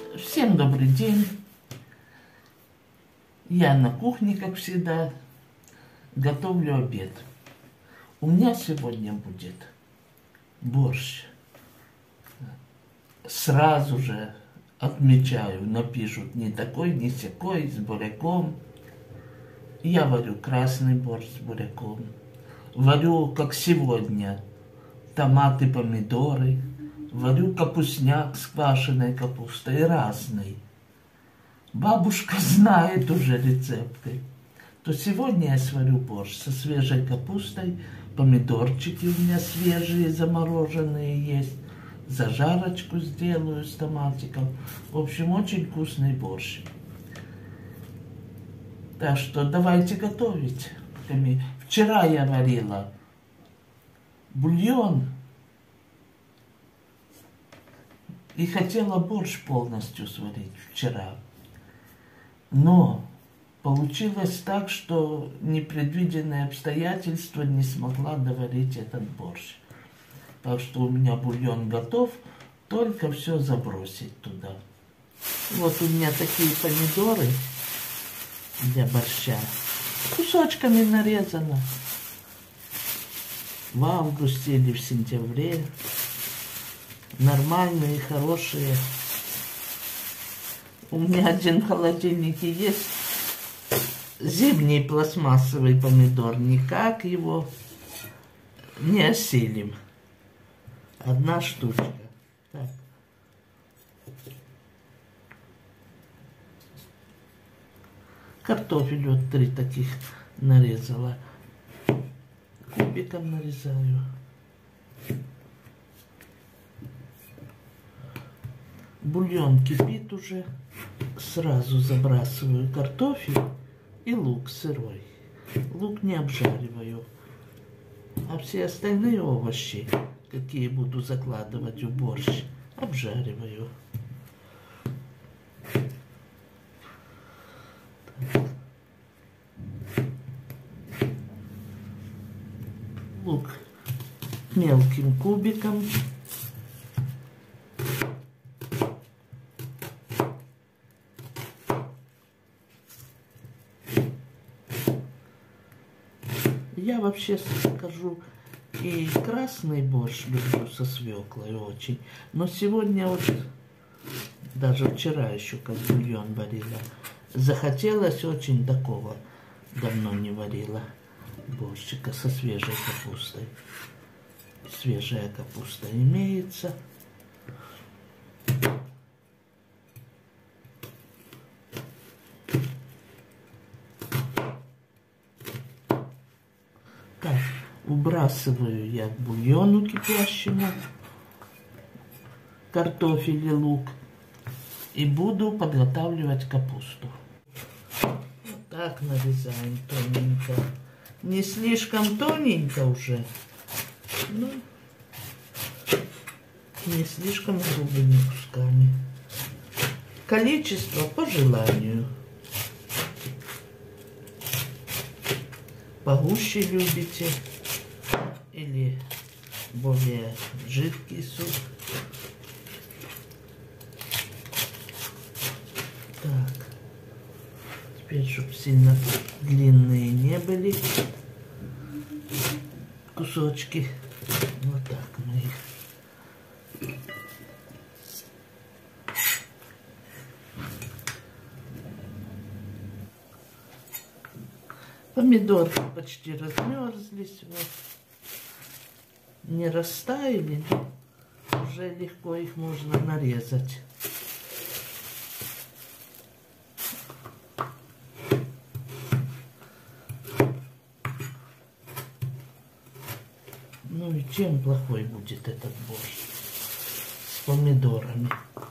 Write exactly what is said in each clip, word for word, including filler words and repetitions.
Всем добрый день. Я на кухне, как всегда, готовлю обед. У меня сегодня будет борщ. Сразу же отмечаю, напишут не такой, не сякой, с буряком. Я варю красный борщ с буряком. Варю, как сегодня, томаты, помидоры. Варю капустняк с квашеной капустой, разный. Бабушка знает уже рецепты. То сегодня я сварю борщ со свежей капустой. Помидорчики у меня свежие, замороженные есть. Зажарочку сделаю с томатиком. В общем, очень вкусный борщ. Так что давайте готовить. Вчера я варила бульон. И хотела борщ полностью сварить вчера. Но получилось так, что непредвиденные обстоятельства не смогла доварить этот борщ. Так что у меня бульон готов, только все забросить туда. Вот у меня такие помидоры для борща. Кусочками нарезано. В августе или в сентябре. Нормальные, хорошие. У меня один в холодильнике есть зимний пластмассовый помидор. Никак его не осилим. Одна штучка. Так. Картофель вот три таких нарезала. Кубиком нарезаю. Бульон кипит уже. Сразу забрасываю картофель и лук сырой. Лук не обжариваю. А все остальные овощи, какие буду закладывать в борщ, обжариваю. Так. Лук мелким кубиком. Я вообще скажу, и красный борщ люблю со свеклой очень. Но сегодня вот, даже вчера еще, как бульон варила, захотелось очень такого. Давно не варила борщика со свежей капустой. Свежая капуста имеется. Убрасываю я к бульону кипящему картофель и лук и буду подготавливать капусту. Вот так нарезаем тоненько. Не слишком тоненько уже, но не слишком грубыми кусками. Количество по желанию. Погуще любите или более жидкий суп. Так, теперь, чтобы сильно длинные не были кусочки, вот так мы их. Помидоры почти размерзлись, вот. Не растаяли, уже легко их можно нарезать. Ну и чем плохой будет этот борщ с помидорами?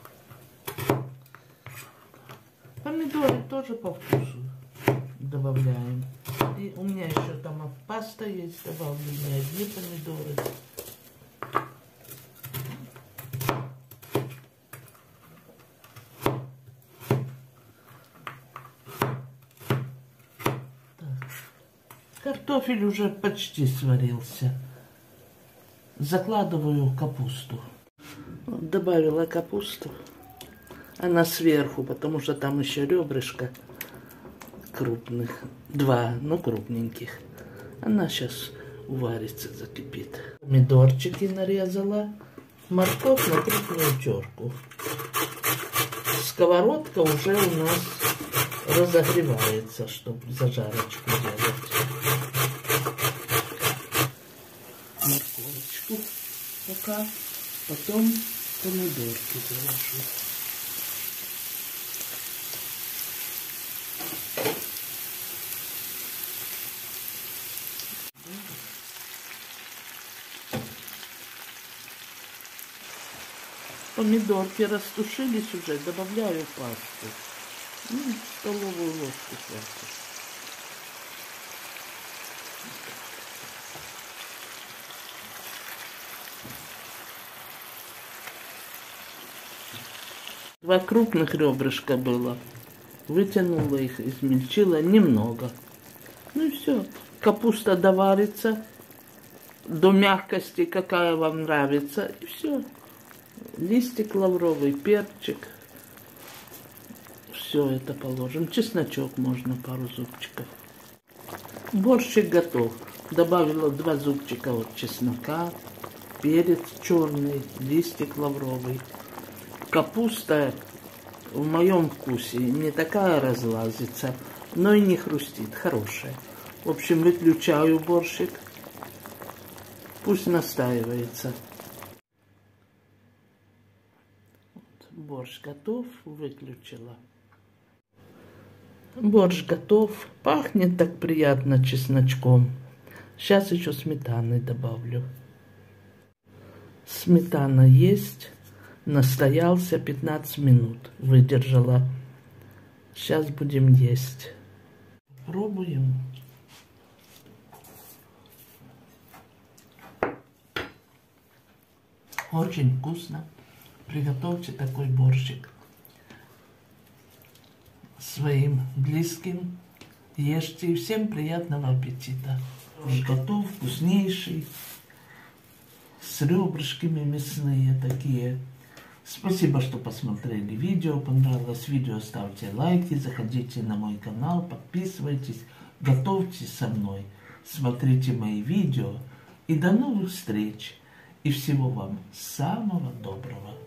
Помидоры тоже по вкусу добавляем. И у меня еще там паста есть, добавлю не одни помидоры. Так. Картофель уже почти сварился. Закладываю капусту. Вот добавила капусту. Она сверху, потому что там еще ребрышко крупных. Два, но крупненьких. Она сейчас уварится, закипит. Помидорчики нарезала. Морковь на крупную терку. Сковородка уже у нас разогревается, чтобы зажарочку делать. Морковочку пока, потом помидорки заложу. Помидорки растушились уже, добавляю пасту. Ну, столовую ложку хватит. Два крупных ребрышка было. Вытянула их, измельчила немного. Ну и все. Капуста доварится до мягкости, какая вам нравится. И все. Листик лавровый, перчик. Все это положим. Чесночок можно, пару зубчиков. Борщик готов. Добавила два зубчика от чеснока, перец черный, листик лавровый. Капуста в моем вкусе не такая разлазится, но и не хрустит, хорошая. В общем, выключаю борщик. Пусть настаивается. Борщ готов, выключила. Борщ готов, пахнет так приятно чесночком. Сейчас еще сметаны добавлю. Сметана есть, настоялся пятнадцать минут, выдержала. Сейчас будем есть. Пробуем. Очень вкусно. Приготовьте такой борщик своим близким. Ешьте и всем приятного аппетита. Борщ готов, вкуснейший, с ребрышками мясные такие. Спасибо, что посмотрели видео. Понравилось видео, ставьте лайки, заходите на мой канал, подписывайтесь, готовьте со мной, смотрите мои видео. И до новых встреч. И всего вам самого доброго.